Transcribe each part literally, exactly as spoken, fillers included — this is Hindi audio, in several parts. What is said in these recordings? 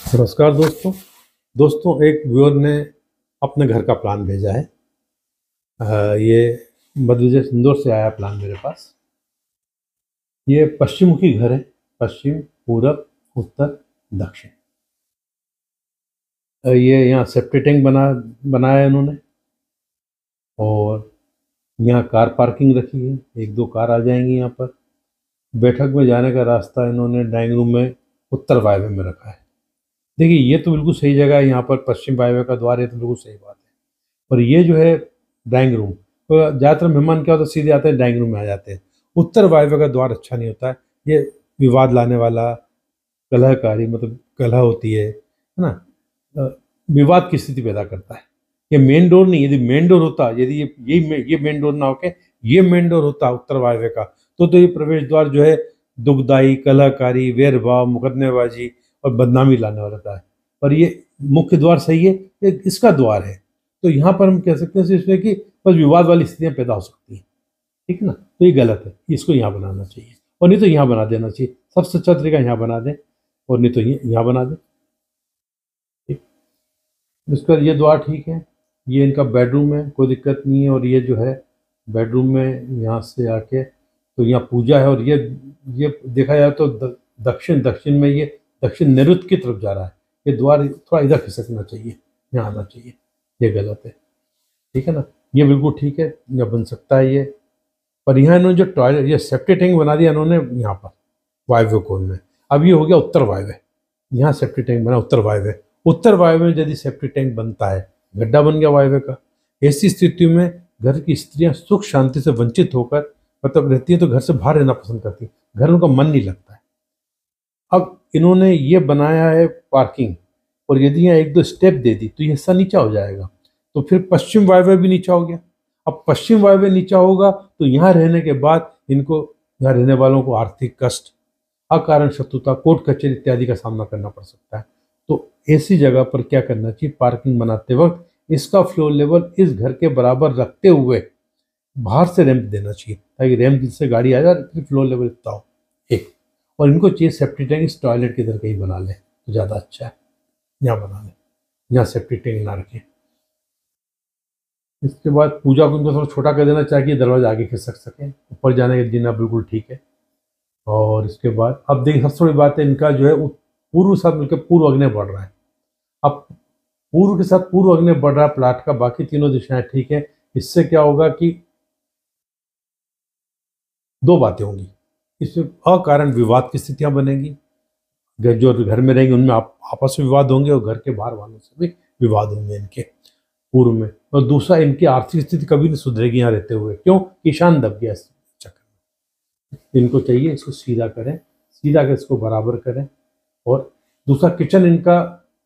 नमस्कार दोस्तों। दोस्तों एक व्यूअर ने अपने घर का प्लान भेजा है। अ, ये मध्य प्रदेश इंदौर से आया प्लान मेरे पास। ये पश्चिम मुखी घर है। पश्चिम, पूरब, उत्तर, दक्षिण। अ, ये यहाँ सेप्टी टैंक बना बनाया है इन्होंने। और यहाँ कार पार्किंग रखी है, एक दो कार आ जाएंगी यहाँ पर। बैठक में जाने का रास्ता इन्होंने ड्राइंग रूम में उत्तर वायव्य में रखा है। देखिए ये तो बिल्कुल सही जगह है, यहाँ पर पश्चिम वायव्य का द्वार है तो बिल्कुल सही बात है। और ये जो है ड्राइंग रूम, तो ज़्यादातर मेहमान क्या होता है सीधे आते हैं ड्राइंग रूम में आ जाते हैं। उत्तर वायव्य का द्वार अच्छा नहीं होता है, ये विवाद लाने वाला, कलहकारी, मतलब कलह होती है है ना। अ, विवाद की स्थिति पैदा करता है। ये मेन डोर नहीं, यदि मेन डोर होता, यदि ये ये ये मेन डोर ना होके ये मेन डोर होता उत्तर वायव्य का, तो तो ये प्रवेश द्वार जो है दुखदाई, कलहकारी, वेरभाव, मुकदमेबाजी और बदनामी लाने वाला था। पर ये मुख्य द्वार सही है, ये इसका द्वार है। तो यहाँ पर हम कह सकते हैं इसमें कि बस विवाद वाली स्थितियाँ पैदा हो सकती हैं, ठीक है ना। तो ये गलत है, इसको यहाँ बनाना चाहिए और नहीं तो यहाँ बना देना चाहिए। सबसे अच्छा तरीका यहाँ बना दें और नहीं तो ये यहाँ बना दें। ठीक, इसका ये द्वार ठीक है। ये इनका बेडरूम है, कोई दिक्कत नहीं है। और ये जो है बेडरूम में यहाँ से आके तो यहाँ पूजा है। और ये ये देखा जाए तो द- दक्षिण दक्षिण में ये दक्षिण नैऋत्य की तरफ जा रहा है। ये द्वार थोड़ा इधर खिसकना चाहिए, यहाँ आना चाहिए। ये गलत है, ठीक है ना। ये बिल्कुल ठीक है, या बन सकता है ये। पर यहाँ इन्होंने जो टॉयलेट, ये सेप्टी टैंक बना दिया इन्होंने यहाँ पर वायव्य कोण में। अब ये हो गया उत्तर वायव्य, यहाँ सेप्टी टैंक बना उत्तर वायव्य। उत्तर वायव्य में यदि सेप्टी टैंक बनता है, गड्ढा बन गया वायव्य का। ऐसी स्थिति में घर की स्त्रियां सुख शांति से वंचित होकर मतलब रहती है, तो घर से बाहर रहना पसंद करती है, घर उनका मन नहीं लगता है। अब इन्होंने ये बनाया है पार्किंग, और यदि यहाँ एक दो स्टेप दे दी तो ये हिस्सा नीचा हो जाएगा, तो फिर पश्चिम वायव्य भी नीचा हो गया। अब पश्चिम वायव्य नीचा होगा तो यहाँ रहने के बाद इनको, यहाँ रहने वालों को आर्थिक कष्ट, अकारण शत्रुता, कोर्ट कचहरी इत्यादि का सामना करना पड़ सकता है। तो ऐसी जगह पर क्या करना चाहिए, पार्किंग बनाते वक्त इसका फ्लोर लेवल इस घर के बराबर रखते हुए बाहर से रैंप देना चाहिए, ताकि रैंप जिससे गाड़ी आ जाए फ्लोर लेवल इतना हो। एक, और इनको चाहिए सेफ्टी टैंक इस टॉयलेट की तरह कहीं बना ले तो ज़्यादा अच्छा है। यहाँ बना लें, यहाँ सेफ्टी टैंक ना रखें। इसके बाद पूजा को इनको थोड़ा छोटा कर देना चाहिए, दरवाजा आगे खिसक सके, ऊपर जाने का जीना बिल्कुल ठीक है। और इसके बाद अब देखिए सबसे बड़ी बात है, इनका जो है उत- पूर्व के साथ मिलकर पूर्व अग्नि बढ़ रहा है। अब पूर्व के साथ पूर्व अग्नि बढ़ रहा है प्लाट का, बाकी तीनों दिशाएं ठीक है। इससे क्या होगा कि दो बातें होंगी, इसमें अकारण विवाद की स्थितियां बनेंगी। घर- जो घर में रहेंगे उनमें आप, आपस में विवाद होंगे, और घर के बाहर वालों से भी विवाद होंगे इनके पूर्व में। और दूसरा, इनकी आर्थिक स्थिति कभी नहीं सुधरेगी यहाँ रहते हुए, क्यों, ईशान दब गया इस चक्कर में। इनको चाहिए इसको सीधा करें, सीधा कर इसको बराबर करें। और दूसरा, किचन इनका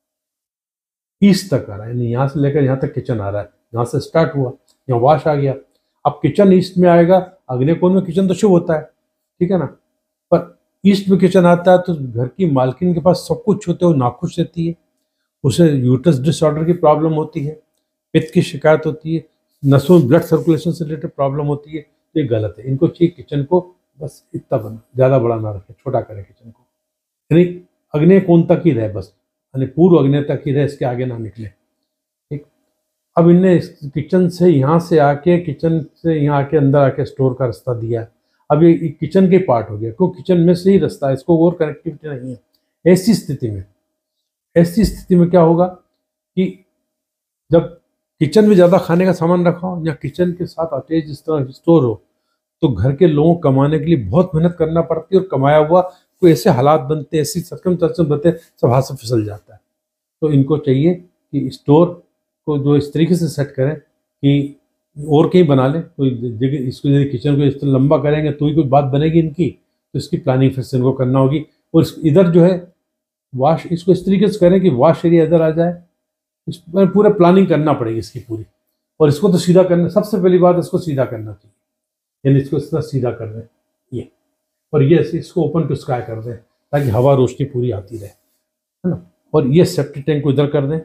ईस्ट तक आ रहा है, यानी यहाँ से लेकर यहाँ तक किचन आ रहा है। यहाँ से स्टार्ट हुआ, यहाँ वॉश आ गया, अब किचन ईस्ट में आएगा। अगले कोण में किचन तो शुभ होता है, ठीक है ना। पर ईस्ट में किचन आता है तो घर की मालकिन के पास सब कुछ होते हुए नाखुश रहती है। उसे यूट्रस डिसऑर्डर की प्रॉब्लम होती है, पित्त की शिकायत होती है, नसों ब्लड सर्कुलेशन से रिलेटेड प्रॉब्लम होती है। तो ये गलत है। इनको चाहिए किचन को बस इतना बना, ज़्यादा बड़ा ना रखे, छोटा करें किचन को, यानी अग्नि कोण तक ही रहे बस, यानी पूर्व अग्नि तक ही रहे, इसके आगे ना निकले। ठीक, अब इनने किचन से यहाँ से आके, किचन से यहाँ आके अंदर आके स्टोर का रास्ता दिया। अब ये किचन के पार्ट हो गया, क्योंकि किचन में से ही रास्ता है, इसको और कनेक्टिविटी नहीं है। ऐसी स्थिति में ऐसी स्थिति में क्या होगा कि जब किचन में ज़्यादा खाने का सामान रखा हो या किचन के साथ अटैच इस तरह स्टोर हो, तो घर के लोगों को कमाने के लिए बहुत मेहनत करना पड़ती है, और कमाया हुआ कोई ऐसे हालात बनते हैं, ऐसी सर्कमस्टेंसेस बनते हैं, सब हाथ से फिसल जाता है। तो इनको चाहिए कि स्टोर को जो इस तरीके से सेट करें कि और कहीं बना लें कोई जगह, इसको यदि किचन को इस तरह लंबा करेंगे तो ही कोई बात बनेगी इनकी, तो इसकी प्लानिंग फिर से इनको करना होगी। और इस- इधर जो है वाश, इसको इस तरीके से करें कि वाश एरिया इधर आ जाए। इस पर पूरा प्लानिंग करना पड़ेगी इसकी पूरी। और इसको तो सीधा करना, सबसे पहली बात इसको सीधा करना चाहिए, यानी इसको इस तरह सीधा कर दें ये, और ये इसको ओपन टू स्काई कर दें ताकि हवा रोशनी पूरी आती रहे, है ना। और ये सेप्टिक टैंक को इधर कर दें।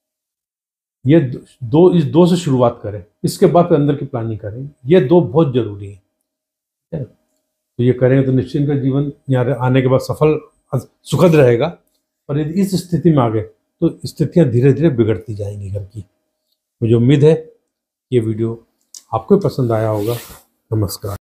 ये दो, इस दो से शुरुआत करें, इसके बाद फिर अंदर की प्लानिंग करें। ये दो बहुत जरूरी है, ठीक है। तो ये करेंगे तो निश्चित का जीवन यहाँ आने के बाद सफल सुखद रहेगा। और यदि इस स्थिति में आ गए तो स्थितियां धीरे धीरे बिगड़ती जाएंगी घर की। मुझे उम्मीद है ये वीडियो आपको पसंद आया होगा। नमस्कार।